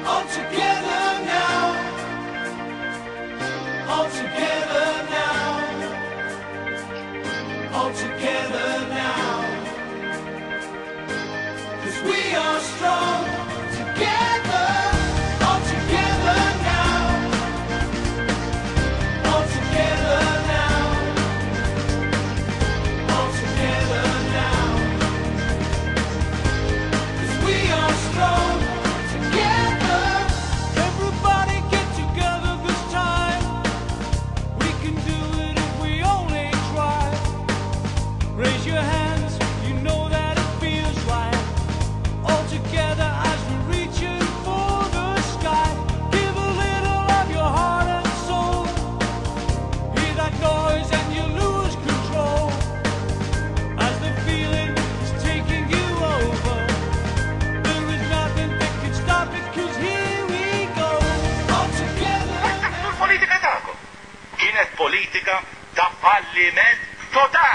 All together now. All together now. All together now. 'Cause we are strong together. All together now. All together now. All together now. 'Cause we are strong together. Everybody get together this time. We can do it if we only try. Raise your hands, you know that it feels right. All together as we're reaching for the sky. Give a little of your heart and soul. Hear that noise and you lose control. As the feeling is taking you over. There is nothing that can stop it, 'cause here we go. All together. Il-politika ta'kom kienet politika ta' falliment totali.